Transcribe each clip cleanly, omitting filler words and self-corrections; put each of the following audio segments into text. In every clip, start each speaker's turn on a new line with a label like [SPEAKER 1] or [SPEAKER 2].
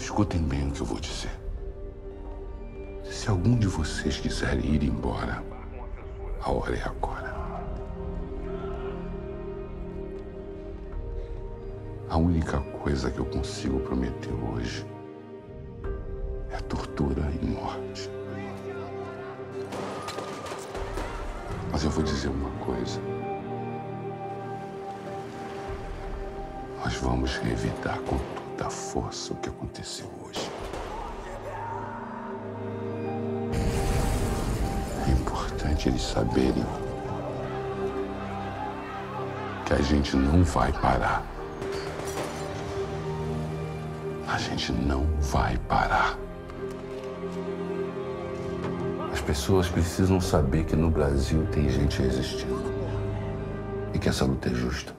[SPEAKER 1] Escutem bem o que eu vou dizer. Se algum de vocês quiser ir embora, a hora é agora. A única coisa que eu consigo prometer hoje é tortura e morte. Mas eu vou dizer uma coisa. Nós vamos revidar com toda a força o que aconteceu hoje. É importante eles saberem que a gente não vai parar. A gente não vai parar. As pessoas precisam saber que no Brasil tem gente resistindo e que essa luta é justa.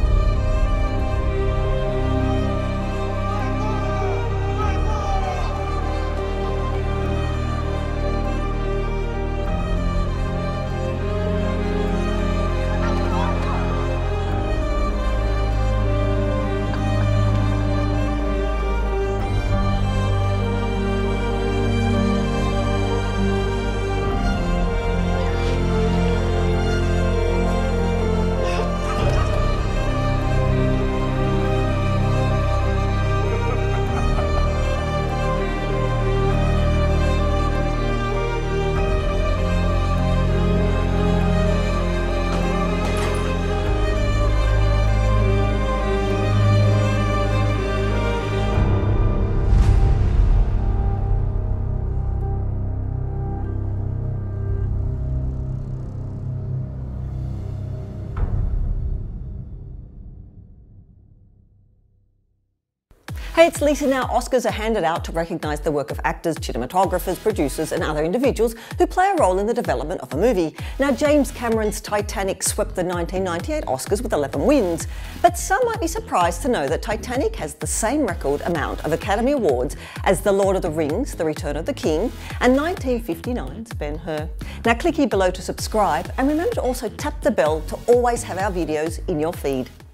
[SPEAKER 2] Hey, it's Lisa now. Oscars are handed out to recognise the work of actors, cinematographers, producers and other individuals who play a role in the development of a movie. Now, James Cameron's Titanic swept the 1998 Oscars with 11 wins. But some might be surprised to know that Titanic has the same record amount of Academy Awards as The Lord of the Rings, The Return of the King and 1959's Ben-Hur. Now, click here below to subscribe and remember to also tap the bell to always have our videos in your feed.